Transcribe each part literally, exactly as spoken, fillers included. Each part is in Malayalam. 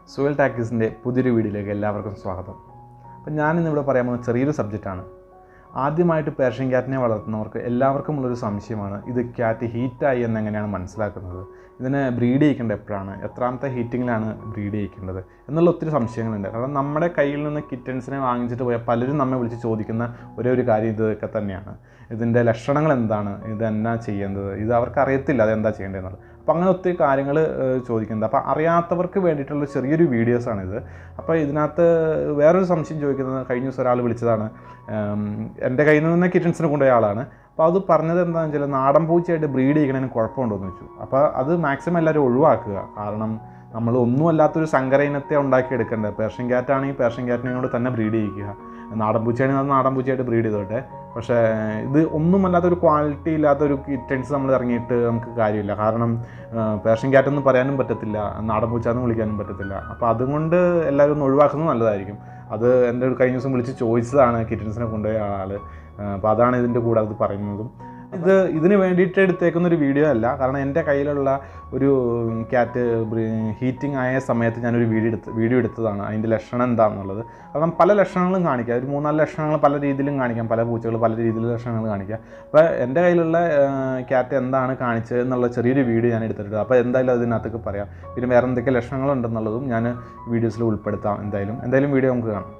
സോയിൽ ടാക്കീസിൻ്റെ പുതിയൊരു വീഡിയോയിലേക്ക് എല്ലാവർക്കും സ്വാഗതം. അപ്പം ഞാനിന്നിവിടെ പറയാൻ പോകുന്ന ചെറിയൊരു സബ്ജക്റ്റാണ്. ആദ്യമായിട്ട് പേർഷ്യൻ ക്യാറ്റിനെ വളർത്തുന്നവർക്ക് എല്ലാവർക്കും ഉള്ളൊരു സംശയമാണ്, ഇത് ക്യാറ്റ് ഹീറ്റായി എന്നെങ്ങനെയാണ് മനസ്സിലാക്കുന്നത്, ഇതിനെ ബ്രീഡ് ചെയ്യിക്കേണ്ടത് എപ്പോഴാണ്, എത്രാമത്തെ ഹീറ്റിങ്ങിലാണ് ബ്രീഡ് ചെയ്യിക്കേണ്ടത് എന്നുള്ള ഒത്തിരി സംശയങ്ങളുണ്ട്. കാരണം നമ്മുടെ കയ്യിൽ നിന്ന് കിറ്റൻസിനെ വാങ്ങിച്ചിട്ട് പോയാൽ പലരും നമ്മെ വിളിച്ച് ചോദിക്കുന്ന ഒരേ ഒരു കാര്യം ഇതൊക്കെ തന്നെയാണ്. ഇതിൻ്റെ ലക്ഷണങ്ങൾ എന്താണ്, ഇതെന്നാ ചെയ്യേണ്ടത്, ഇത് അവർക്ക് അറിയത്തില്ല അതെന്താ ചെയ്യേണ്ടതെന്നുള്ളത്. അപ്പോൾ അങ്ങനെ ഒത്തിരി കാര്യങ്ങൾ ചോദിക്കുന്നത്. അപ്പോൾ അറിയാത്തവർക്ക് വേണ്ടിയിട്ടുള്ള ചെറിയൊരു വീഡിയോസാണിത്. അപ്പോൾ ഇതിനകത്ത് വേറൊരു സംശയം ചോദിക്കുന്നത്, കഴിഞ്ഞ ദിവസം ഒരാൾ വിളിച്ചതാണ്, എൻ്റെ കയ്യിൽ നിന്ന് തന്നെ കിറ്റൻസിനെ കൊണ്ടുപോയ ആളാണ്. അപ്പോൾ അത് പറഞ്ഞത് എന്താണെന്ന് വെച്ചാൽ നാടൻ പൂച്ചയായിട്ട് ബ്രീഡ് ചെയ്യണതിന് കുഴപ്പമുണ്ടോ എന്ന് വെച്ചു. അപ്പോൾ അത് മാക്സിമം എല്ലാവരും ഒഴിവാക്കുക. കാരണം നമ്മൾ ഒന്നും അല്ലാത്തൊരു സങ്കര ഇനത്തെ ഉണ്ടാക്കിയെടുക്കേണ്ടത്. പേർഷ്യൻ ക്യാറ്റാണെങ്കിൽ പേർഷ്യൻ ക്യാറ്റിനോട് തന്നെ ബ്രീഡ് ചെയ്യിക്കുക, നാടൻ പൂച്ചയാണെങ്കിൽ അത് നാടൻ പൂച്ചയായിട്ട് ബ്രീഡ് ചെയ്തോട്ടെ. പക്ഷേ ഇത് ഒന്നും അല്ലാത്തൊരു ക്വാളിറ്റി ഇല്ലാത്തൊരു കിറ്റൻസ് നമ്മൾ ഇറങ്ങിയിട്ട് നമുക്ക് കാര്യമില്ല. കാരണം പേർഷ്യൻ ക്യാറ്റൊന്നും പറയാനും പറ്റത്തില്ല, നാടൻ പൂച്ച എന്ന് വിളിക്കാനും പറ്റത്തില്ല. അപ്പോൾ അതുകൊണ്ട് എല്ലാവരും ഒന്ന് ഒഴിവാക്കുന്നത് നല്ലതായിരിക്കും. അത് എൻ്റെ ഒരു കഴിഞ്ഞ ദിവസം വിളിച്ച് ചോദിച്ചതാണ് കിറ്റൻസിനെ കൊണ്ടുപോയ ആൾ. അപ്പോൾ അതാണ് ഇതിൻ്റെ കൂടെ അത് പറയുന്നതും. ഇത് ഇതിന് വേണ്ടിയിട്ട് എടുത്തേക്കുന്നൊരു വീഡിയോ അല്ല. കാരണം എൻ്റെ കയ്യിലുള്ള ഒരു ക്യാറ്റ് ഹീറ്റിംഗ് ആയ സമയത്ത് ഞാനൊരു വീഡിയോ എടുത്ത് വീഡിയോ എടുത്തതാണ് അതിൻ്റെ ലക്ഷണം എന്താണെന്നുള്ളത്. കാരണം പല ലക്ഷണങ്ങളും കാണിക്കാം, ഒരു മൂന്നാല് ലക്ഷണങ്ങൾ പല രീതിയിലും കാണിക്കാം, പല പൂച്ചകൾ പല രീതിയിലുള്ള ലക്ഷണങ്ങൾ കാണിക്കാം. അപ്പോൾ എൻ്റെ കയ്യിലുള്ള ക്യാറ്റ് എന്താണ് കാണിച്ചത് എന്നുള്ള ചെറിയൊരു വീഡിയോ ഞാൻ എടുത്തിട്ടുണ്ട്. അപ്പോൾ എന്തായാലും അതിനകത്തൊക്കെ പറയാം. പിന്നെ വേറെ എന്തൊക്കെ ലക്ഷണങ്ങളുണ്ടെന്നുള്ളതും ഞാൻ വീഡിയോസിൽ ഉൾപ്പെടുത്താം. എന്തായാലും എന്തായാലും വീഡിയോ നമുക്ക് കാണാം.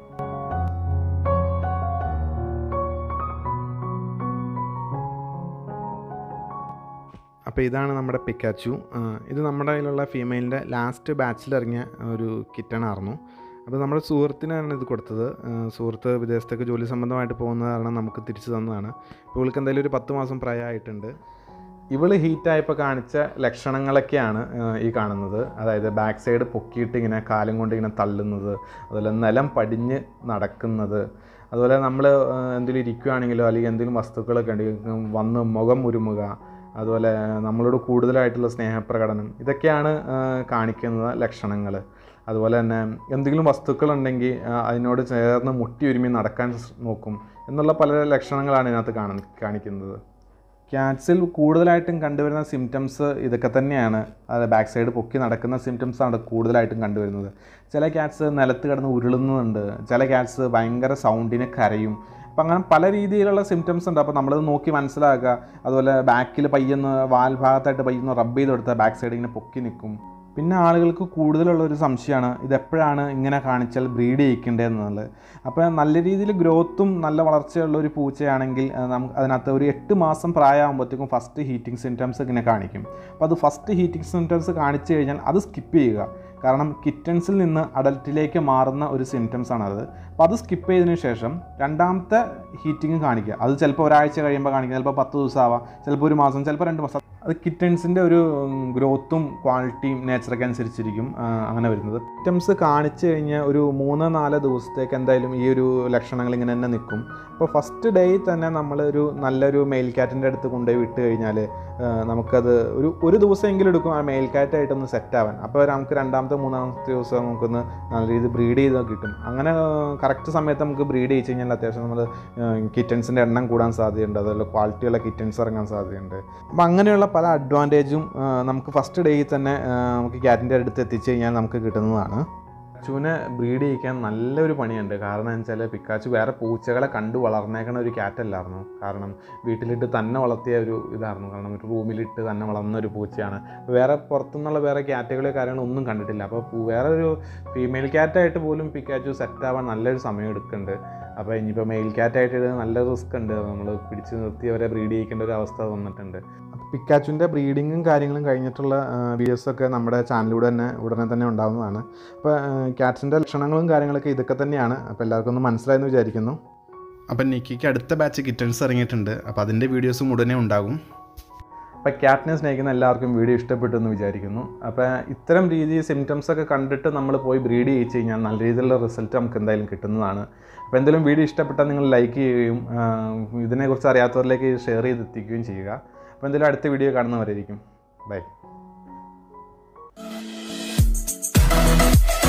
അപ്പോൾ ഇതാണ് നമ്മുടെ പിക്കാച്ചു. ഇത് നമ്മുടെ കയ്യിലുള്ള ഫീമെയിലിൻ്റെ ലാസ്റ്റ് ബാച്ചിലിറങ്ങിയ ഒരു കിറ്റണായിരുന്നു. അപ്പോൾ നമ്മുടെ സുഹൃത്തിനാണ് ഇത് കൊടുത്തത്. സുഹൃത്ത് വിദേശത്തേക്ക് ജോലി സംബന്ധമായിട്ട് പോകുന്ന കാരണം നമുക്ക് തിരിച്ചു തന്നതാണ്. ഇപ്പോൾ ഇവൾക്ക് എന്തായാലും ഒരു പത്ത് മാസം പ്രായമായിട്ടുണ്ട്. ഇവൾ ഹീറ്റായപ്പോൾ കാണിച്ച ലക്ഷണങ്ങളൊക്കെയാണ് ഈ കാണുന്നത്. അതായത് ബാക്ക് സൈഡ് പൊക്കിയിട്ട് ഇങ്ങനെ കാലും കൊണ്ട് ഇങ്ങനെ തള്ളുന്നത്, അതുപോലെ നിലം പടിഞ്ഞ് നടക്കുന്നത്, അതുപോലെ നമ്മൾ എന്തെങ്കിലും ഇരിക്കുകയാണെങ്കിലോ അല്ലെങ്കിൽ എന്തെങ്കിലും വസ്തുക്കളൊക്കെ ഉണ്ടെങ്കിൽ വന്ന് മുഖം ഉരുമുക, അതുപോലെ നമ്മളോട് കൂടുതലായിട്ടുള്ള സ്നേഹപ്രകടനം, ഇതൊക്കെയാണ് കാണിക്കുന്ന ലക്ഷണങ്ങൾ. അതുപോലെ തന്നെ എന്തെങ്കിലും വസ്തുക്കളുണ്ടെങ്കിൽ അതിനോട് ചേർന്ന് മുട്ടി ഒരുമി നടക്കാൻ നോക്കും എന്നുള്ള പല ലക്ഷണങ്ങളാണ് ഇതിനകത്ത് കാണ കാണിക്കുന്നത് ക്യാറ്റ്സിൽ കൂടുതലായിട്ടും കണ്ടുവരുന്ന സിംറ്റംസ് ഇതൊക്കെ തന്നെയാണ്. അത് ബാക്ക് സൈഡ് പൊക്കി നടക്കുന്ന സിംറ്റംസാണ് കൂടുതലായിട്ടും കണ്ടുവരുന്നത്. ചില ക്യാറ്റ്സ് നിലത്ത് കിടന്ന് ഉരുളുന്നുണ്ട്, ചില ക്യാറ്റ്സ് ഭയങ്കര സൗണ്ടിന് കരയും. അപ്പം അങ്ങനെ പല രീതിയിലുള്ള സിംറ്റംസ് ഉണ്ട്. അപ്പോൾ നമ്മളത് നോക്കി മനസ്സിലാക്കുക. അതുപോലെ ബാക്കിൽ പയ്യെന്ന് വാൽ ഭാഗത്തായിട്ട് പയ്യെന്ന് റബ്ബ് ചെയ്ത് കൊടുത്താൽ ബാക്ക് സൈഡ് ഇങ്ങനെ പൊക്കി നിൽക്കും. പിന്നെ ആളുകൾക്ക് കൂടുതലുള്ളൊരു സംശയമാണ്, ഇതെപ്പോഴാണ് ഇങ്ങനെ കാണിച്ചാൽ ബ്രീഡ് ചെയ്യിക്കേണ്ടതെന്നുള്ളത്. അപ്പോൾ നല്ല രീതിയിൽ ഗ്രോത്തും നല്ല വളർച്ചയുള്ള ഒരു പൂച്ചയാണെങ്കിൽ നമുക്ക് അതിനകത്ത് ഒരു എട്ട് മാസം പ്രായമാകുമ്പോഴത്തേക്കും ഫസ്റ്റ് ഹീറ്റിംഗ് സിംറ്റംസ് ഇങ്ങനെ കാണിക്കും. അപ്പോൾ അത് ഫസ്റ്റ് ഹീറ്റിംഗ് സിംറ്റംസ് കാണിച്ചു കഴിഞ്ഞാൽ അത് സ്കിപ്പ് ചെയ്യുക. കാരണം കിറ്റൻസിൽ നിന്ന് അഡൽട്ടിലേക്ക് മാറുന്ന ഒരു സിംറ്റംസ് ആണത്. അപ്പോൾ അത് സ്കിപ്പ് ചെയ്തതിന് ശേഷം രണ്ടാമത്തെ ഹീറ്റിംഗ് കാണിക്കുക. അത് ചിലപ്പോൾ ഒരാഴ്ച കഴിയുമ്പോൾ കാണിക്കുക, ചിലപ്പോൾ പത്ത് ദിവസം ആവാം, ചിലപ്പോൾ ഒരു മാസം, ചിലപ്പോൾ രണ്ട് മാസം. അത് കിറ്റൻസിൻ്റെ ഒരു ഗ്രോത്തും ക്വാളിറ്റിയും നേച്ചറൊക്കെ അനുസരിച്ചിരിക്കും അങ്ങനെ വരുന്നത്. സിംറ്റംസ് കാണിച്ചു കഴിഞ്ഞാൽ ഒരു മൂന്ന് നാല് ദിവസത്തേക്ക് എന്തായാലും ഈ ഒരു ലക്ഷണങ്ങൾ ഇങ്ങനെ തന്നെ നിൽക്കും. അപ്പോൾ ഫസ്റ്റ് ഡേ തന്നെ നമ്മളൊരു നല്ലൊരു മെയിൽ ക്യാറ്റിൻ്റെ അടുത്ത് കൊണ്ടുപോയി വിട്ട് കഴിഞ്ഞാൽ നമുക്കത് ഒരു ഒരു ദിവസമെങ്കിലും എടുക്കും ആ മെയിൽ ക്യാറ്റായിട്ടൊന്ന് സെറ്റാവാൻ. അപ്പോൾ നമുക്ക് രണ്ടാമത്തെ മൂന്നാമത്തെ ദിവസം നമുക്കൊന്ന് നല്ല രീതിയിൽ ബ്രീഡ് ചെയ്ത് കിട്ടും. അങ്ങനെ കറക്റ്റ് സമയത്ത് നമുക്ക് ബ്രീഡ് ചെയ്ത് കഴിഞ്ഞാൽ അത്യാവശ്യം നമ്മൾ കിറ്റൻസിൻ്റെ എണ്ണം കൂടാൻ സാധ്യതയുണ്ട്, അതുപോലെ ക്വാളിറ്റിയുള്ള കിറ്റൻസ് ഇറങ്ങാൻ സാധ്യതയുണ്ട്. അപ്പോൾ അങ്ങനെയുള്ള പല അഡ്വാൻറ്റേജും നമുക്ക് ഫസ്റ്റ് ഡേയിൽ തന്നെ നമുക്ക് ക്യാറ്റിൻ്റെ അടുത്ത് എത്തിച്ചു കഴിഞ്ഞാൽ നമുക്ക് കിട്ടുന്നതാണ്. പിക്കാച്ചുവിനെ ബ്രീഡ് ചെയ്യിക്കാൻ നല്ലൊരു പണിയുണ്ട്. കാരണം എന്ന് വെച്ചാൽ പിക്കാച്ചു വേറെ പൂച്ചകളെ കണ്ടു വളർന്നേക്കണ ഒരു ക്യാറ്റല്ലായിരുന്നു. കാരണം വീട്ടിലിട്ട് തന്നെ വളർത്തിയ ഒരു ഇതായിരുന്നു. കാരണം ഒരു റൂമിലിട്ട് തന്നെ വളർന്ന ഒരു പൂച്ചയാണ്. വേറെ പുറത്തുനിന്നുള്ള വേറെ ക്യാറ്റുകളോ കാര്യങ്ങളോ ഒന്നും കണ്ടിട്ടില്ല. അപ്പോൾ വേറെ ഒരു ഫീമെയിൽ ക്യാറ്റായിട്ട് പോലും പിക്കാച്ചു സെറ്റാവാൻ നല്ലൊരു സമയം എടുക്കുന്നുണ്ട്. അപ്പോൾ ഇനിയിപ്പോൾ മെയിൽ ക്യാറ്റായിട്ട് നല്ല റിസ്ക് ഉണ്ട്, നമ്മൾ പിടിച്ച് നിർത്തി അവരെ ബ്രീഡ് ചെയ്യിക്കേണ്ട ഒരു അവസ്ഥ വന്നിട്ടുണ്ട്. അപ്പോൾ പിക്കാച്ചുവിൻ്റെ ബ്രീഡിങ്ങും കാര്യങ്ങളും കഴിഞ്ഞിട്ടുള്ള വീഡിയോസൊക്കെ നമ്മുടെ ചാനലിലൂടെ തന്നെ ഉടനെ തന്നെ ഉണ്ടാകുന്നതാണ്. അപ്പോൾ ക്യാറ്റ്സിൻ്റെ ലക്ഷണങ്ങളും കാര്യങ്ങളൊക്കെ ഇതൊക്കെ തന്നെയാണ്. അപ്പോൾ എല്ലാവർക്കും ഒന്ന് മനസ്സിലായെന്ന് വിചാരിക്കുന്നു. അപ്പം നിക്കിക്ക് അടുത്ത ബാച്ച് കിറ്റൻസ് ഇറങ്ങിയിട്ടുണ്ട്. അപ്പോൾ അതിൻ്റെ വീഡിയോസും ഉടനെ ഉണ്ടാകും. അപ്പോൾ ക്യാറ്റിനെ സ്നേഹിക്കുന്ന എല്ലാവർക്കും വീഡിയോ ഇഷ്ടപ്പെട്ടു എന്ന് വിചാരിക്കുന്നു. അപ്പോൾ ഇത്തരം രീതിയിൽ സിംറ്റംസൊക്കെ കണ്ടിട്ട് നമ്മൾ പോയി ബ്രീഡ് ചെയ്യിച്ച് കഴിഞ്ഞാൽ നല്ല രീതിയിലുള്ള റിസൾട്ട് നമുക്ക് എന്തായാലും കിട്ടുന്നതാണ്. അപ്പോൾ എന്തെങ്കിലും വീഡിയോ ഇഷ്ടപ്പെട്ടാൽ നിങ്ങൾ ലൈക്ക് ചെയ്യുകയും ഇതിനെക്കുറിച്ച് അറിയാത്തവരിലേക്ക് ഷെയർ ചെയ്തെത്തിക്കുകയും ചെയ്യുക. അപ്പോൾ എന്തെങ്കിലും അടുത്ത വീഡിയോ കാണുന്നവരായിരിക്കും. Bye.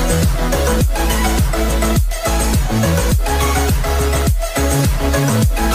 We'll be right back.